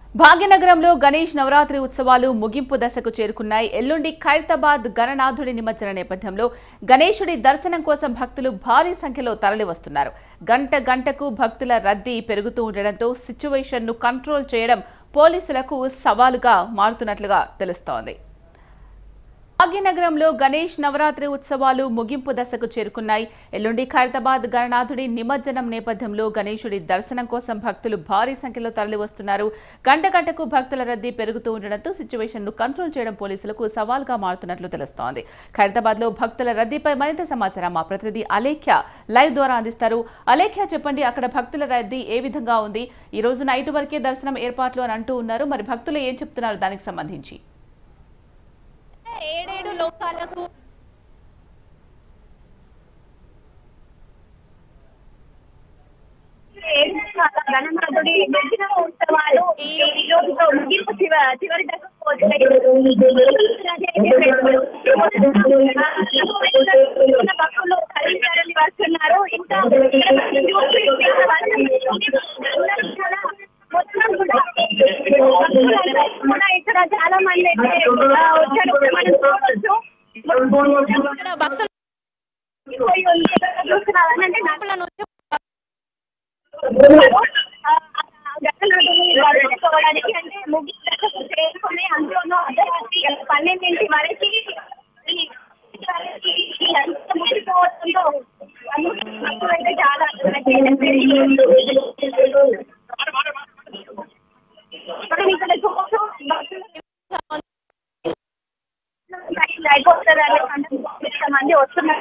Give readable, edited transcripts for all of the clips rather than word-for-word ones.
భాగ్యనగరంలో గణేష్ నవరాత్రి ఉత్సవాలు ముగింపు దశకు చేరుకున్నాయి. ఎల్లుండి ఖైరతాబాద్ గణనాథుడి నిమజ్జన నేపథ్యంలో గణేశుడి దర్శనం కోసం భక్తులు భారీ సంఖ్యలో తరలివస్తున్నారు. గంటకు భక్తుల రద్దీ పెరుగుతూ ఉండడంతో సిచ్యువేషన్ను కంట్రోల్ చేయడం పోలీసులకు సవాలుగా మారుతున్నట్లుగా తెలుస్తోంది. భాగ్యనగరంలో గణేష్ నవరాత్రి ఉత్సవాలు ముగింపు దశకు చేరుకున్నాయి. ఎల్లుండి ఖైరతాబాద్ గణనాథుడి నిమజ్జనం నేపథ్యంలో గణేశుడి దర్శనం కోసం భక్తులు భారీ సంఖ్యలో తరలివస్తున్నారు. గంటకు భక్తుల రద్దీ పెరుగుతూ ఉండడంతో సిచ్యువేషన్ను కంట్రోల్ చేయడం పోలీసులకు సవాల్గా మారుతున్నట్లు తెలుస్తోంది. ఖైరతాబాద్లో భక్తుల రద్దీపై మరింత సమాచారం మా ప్రతినిధి అలేఖ్య లైవ్ ద్వారా అందిస్తారు. అలేఖ్య, చెప్పండి, అక్కడ భక్తుల రద్దీ ఏ విధంగా ఉంది? ఈ రోజు నైట్ వరకే దర్శనం ఏర్పాట్లు అని అంటూ ఉన్నారు. మరి భక్తులు ఏం చెప్తున్నారు దానికి సంబంధించి? 7 లోకాలకు గణనాథుడి నిమజ్జన ఉత్సవాలు ఈ రోజుతో ముగింపు చివరి దశకు భక్తులు తరలి వస్తున్నారు. ఇంకా ఇక్కడ చాలా మంది వచ్చారు. మనం చూడవచ్చు భక్తులు గణనాథుని అంటే ముగింపు చేసుకుని అందులోనూ 12 వరకు ముగిపోవడంతో అయితే చాలా మనం ఇక్కడ చూస్తూ అయిపోతుందని మంది వస్తున్నారు.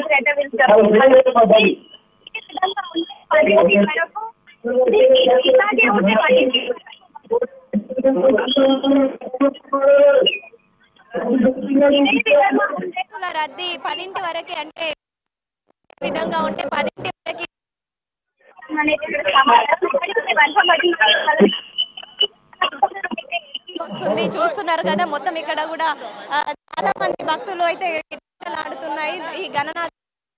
రద్దీ 10 వరకే, అంటే విధంగా ఉంటే 10 వరకు వస్తుంది. చూస్తున్నారు కదా, మొత్తం ఇక్కడ కూడా చాలా మంది భక్తులు అయితే ఆడుతున్నాయి. ఈ గణనాథ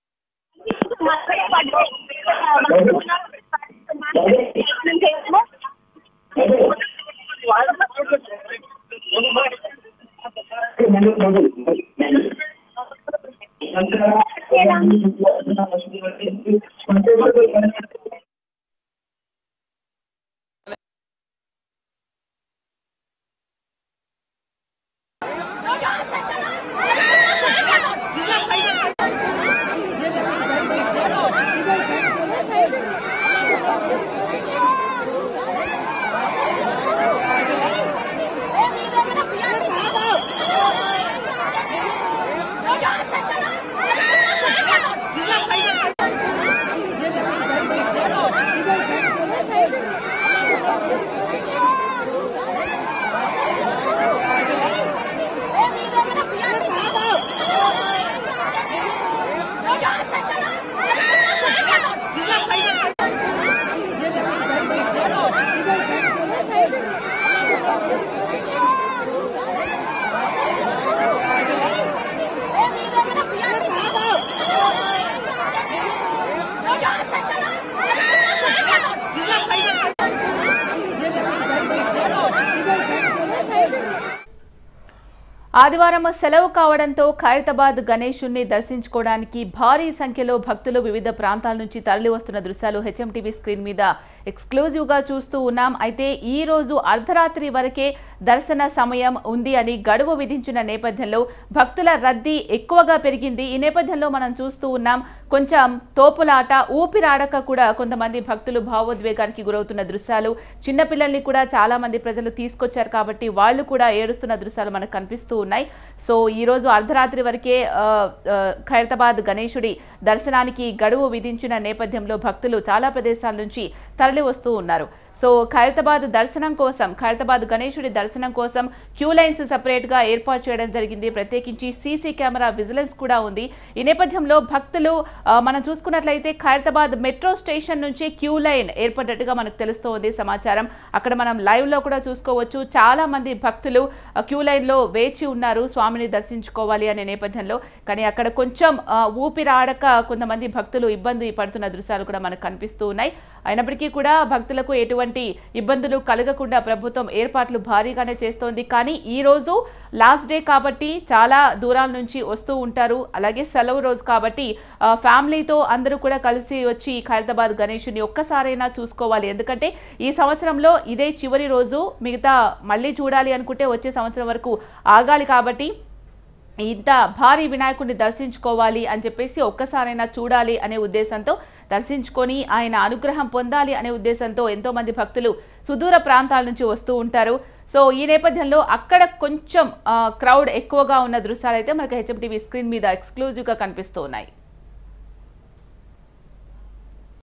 ఆదివారం సెలవు కావడంతో ఖైరతాబాద్ గణేశుణ్ణి దర్శించుకోవడానికి భారీ సంఖ్యలో భక్తులు వివిధ ప్రాంతాల నుంచి తరలి వస్తున్న దృశ్యాలు హెచ్ఎంటీవీ స్క్రీన్ మీద ఎక్స్క్లూజివ్గా చూస్తూ ఉన్నాం. అయితే ఈ రోజు అర్ధరాత్రి వరకే దర్శన సమయం ఉంది అని గడువు విధించిన నేపథ్యంలో భక్తుల రద్దీ ఎక్కువగా పెరిగింది. ఈ నేపథ్యంలో మనం చూస్తూ ఉన్నాం, కొంచెం తోపులాట, ఊపిరాడక కూడా కొంతమంది భక్తులు భావోద్వేగానికి గురవుతున్న దృశ్యాలు, చిన్నపిల్లల్ని కూడా చాలా మంది ప్రజలు తీసుకొచ్చారు కాబట్టి వాళ్ళు కూడా ఏడుస్తున్న దృశ్యాలు మనకు కనిపిస్తూ ఉన్నాయి. సో ఈ రోజు అర్ధరాత్రి వరకే ఖైరతాబాద్ గణేశుడి దర్శనానికి గడువు విధించిన నేపథ్యంలో భక్తులు చాలా ప్రదేశాల నుంచి తరలి వస్తూ ఉన్నారు. సో ఖైరతాబాద్ దర్శనం కోసం, ఖైరతాబాద్ గణేశుడి దర్శనం కోసం క్యూ లైన్స్ సపరేట్గా ఏర్పాటు చేయడం జరిగింది. ప్రత్యేకించి సీసీ కెమెరా విజిలెన్స్ కూడా ఉంది. ఈ నేపథ్యంలో భక్తులు మనం చూసుకున్నట్లయితే ఖైరతాబాద్ మెట్రో స్టేషన్ నుంచి క్యూ లైన్ ఏర్పడ్డట్టుగా మనకు తెలుస్తోంది సమాచారం. అక్కడ మనం లైవ్లో కూడా చూసుకోవచ్చు. చాలా మంది భక్తులు క్యూ లైన్లో వేచి ఉన్నారు స్వామిని దర్శించుకోవాలి అనే నేపథ్యంలో. కానీ అక్కడ కొంచెం ఊపిరాడక కొంతమంది భక్తులు ఇబ్బంది పడుతున్న దృశ్యాలు కూడా మనకు కనిపిస్తూ ఉన్నాయి. అయినప్పటికీ కూడా భక్తులకు ఎటువంటి ఎటువంటి ఇబ్బందులు కలగకుండా ప్రభుత్వం ఏర్పాట్లు భారీగానే చేస్తోంది. కానీ ఈ రోజు లాస్ట్ డే కాబట్టి చాలా దూరాల నుంచి వస్తూ ఉంటారు. అలాగే సెలవు రోజు కాబట్టి ఫ్యామిలీతో అందరూ కూడా కలిసి వచ్చి ఖైరతాబాద్ గణేషుని ఒక్కసారైనా చూసుకోవాలి. ఎందుకంటే ఈ సంవత్సరంలో ఇదే చివరి రోజు, మిగతా మళ్ళీ చూడాలి అనుకుంటే వచ్చే సంవత్సరం వరకు ఆగాలి. కాబట్టి ఇంత భారీ వినాయకుడిని దర్శించుకోవాలి అని చెప్పేసి ఒక్కసారైనా చూడాలి అనే ఉద్దేశంతో దర్శించుకొని ఆయన అనుగ్రహం పొందాలి అనే ఉద్దేశంతో ఎంతో మంది భక్తులు సుదూర ప్రాంతాల నుంచి వస్తూ ఉంటారు. సో ఈ నేపథ్యంలో అక్కడ కొంచెం క్రౌడ్ ఎక్కువగా ఉన్న దృశ్యాలు అయితే మనకి హెచ్ఎం టీవీ స్క్రీన్ మీద ఎక్స్క్లూజివ్గా కనిపిస్తూ ఉన్నాయి.